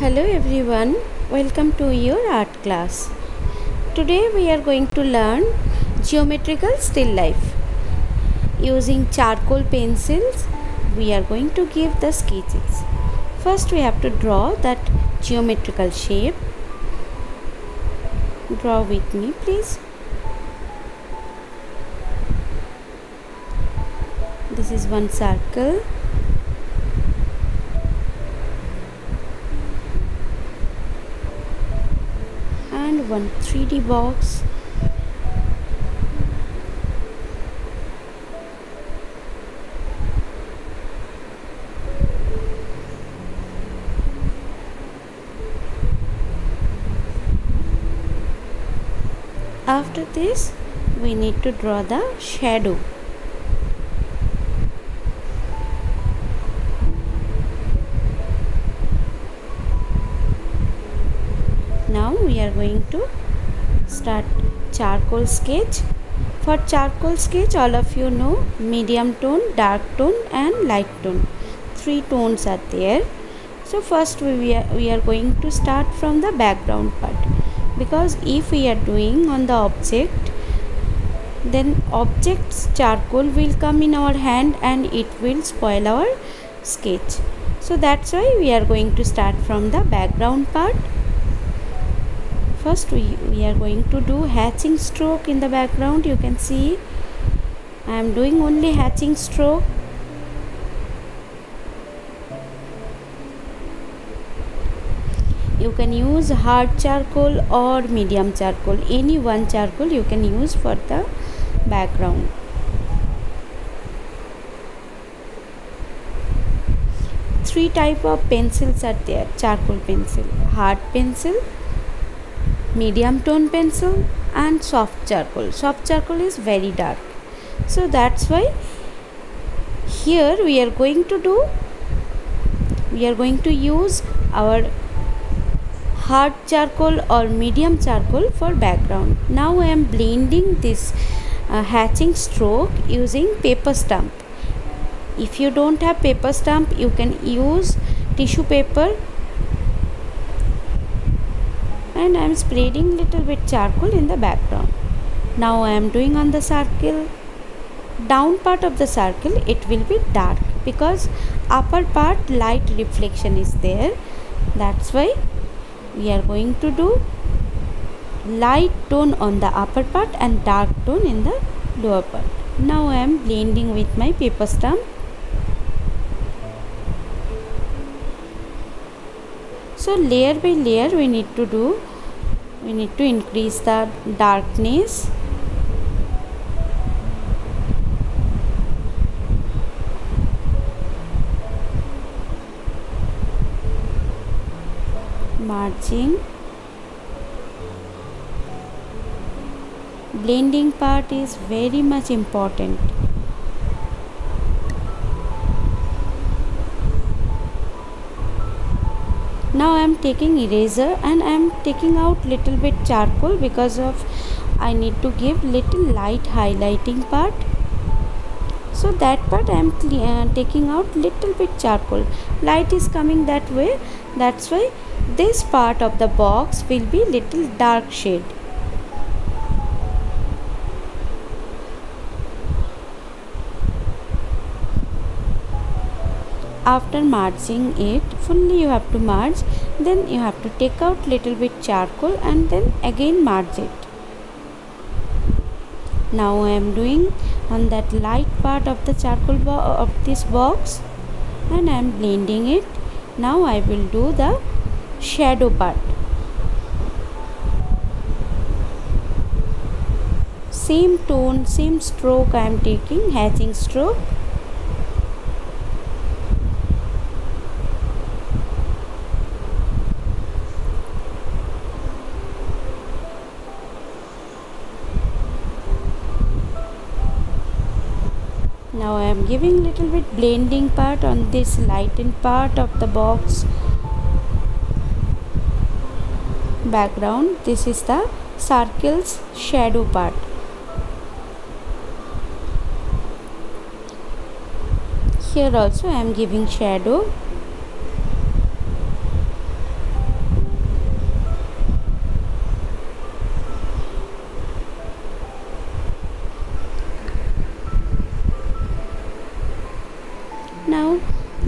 Hello everyone, welcome to your art class. Today we are going to learn geometrical still life. Using charcoal pencils, we are going to give the sketches. First we have to draw that geometrical shape. Draw with me please. This is one circle. And one 3D box. After this, we need to draw the shadow. Now we are going to start charcoal sketch. For charcoal sketch, all of you know medium tone, dark tone and light tone. 3 tones are there. So first we are going to start from the background part, because if we are doing on the object, then object's charcoal will come in our hand and it will spoil our sketch. So that's why we are going to start from the background part. First we are going to do hatching stroke in the background. You can see I am doing only hatching stroke. You can use hard charcoal or medium charcoal. Any one charcoal you can use for the background. Three type of pencils are there. Charcoal pencil, hard pencil, medium tone pencil and soft charcoal. Soft charcoal is very dark. So that's why here we are going to use our hard charcoal or medium charcoal for background. Now I am blending this hatching stroke using paper stamp. If you don't have paper stamp, you can use tissue paper. And I am spreading little bit charcoal in the background. Now I am doing on the circle. Down part of the circle it will be dark, because upper part light reflection is there. That's why we are going to do light tone on the upper part and dark tone in the lower part. Now I am blending with my paper stamp. So layer by layer we need to increase the darkness. Margin. Blending part is very much important. Now I am taking eraser and I am taking out little bit charcoal, because of I need to give little light highlighting part. So that part I am taking out little bit charcoal. Light is coming that way. That's why this part of the box will be little dark shade. After merging it fully, you have to merge, then you have to take out little bit charcoal and then again merge it. Now I am doing on that light part of the charcoal of this box and I am blending it. Now I will do the shadow part. Same tone, same stroke I am taking, hatching stroke. Now I am giving little bit blending part on this lightened part of the box background. This is the circle's shadow part. Here also I am giving shadow.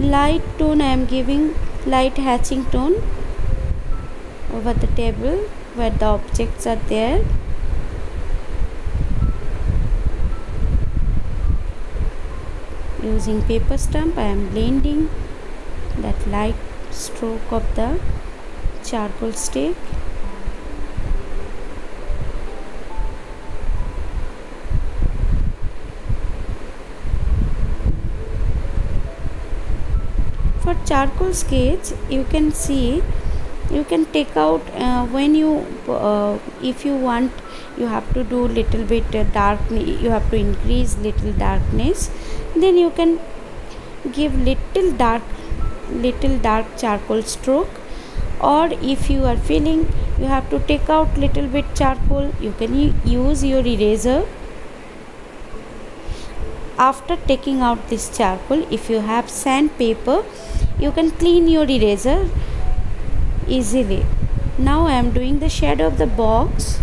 light tone. I am giving light hatching tone over the table where the objects are there. Using paper stump, I am blending that light stroke of the charcoal stick. For charcoal sketch, you can see, you can take out when you if you want, you have to do little bit dark, you have to increase little darkness, then you can give little dark charcoal stroke. Or if you are feeling you have to take out little bit charcoal, you can use your eraser. After taking out this charcoal, if you have sandpaper, you can clean your eraser easily. Now I am doing the shadow of the box.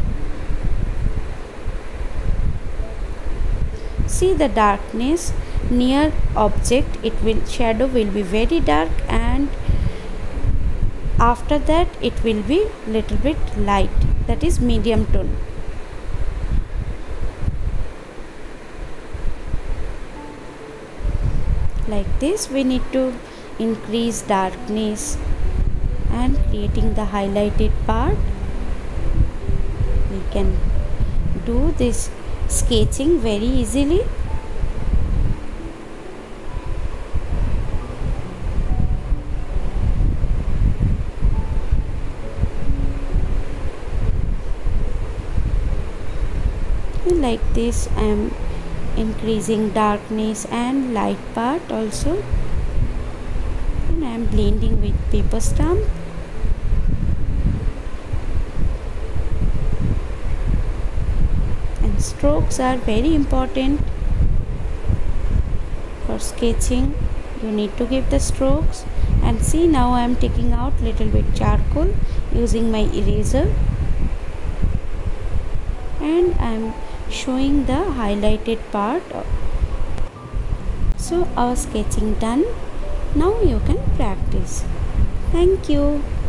See the darkness near object, shadow will be very dark, and after that it will be little bit light, that is medium tone. Like this we need to increase darkness and creating the highlighted part. We can do this sketching very easily. Like this I am increasing darkness and light part also, and I am blending with paper stump. And strokes are very important for sketching. You need to give the strokes. And see, now I am taking out little bit charcoal using my eraser, and I am showing the highlighted part. So our sketching done. Now you can practice. Thank you.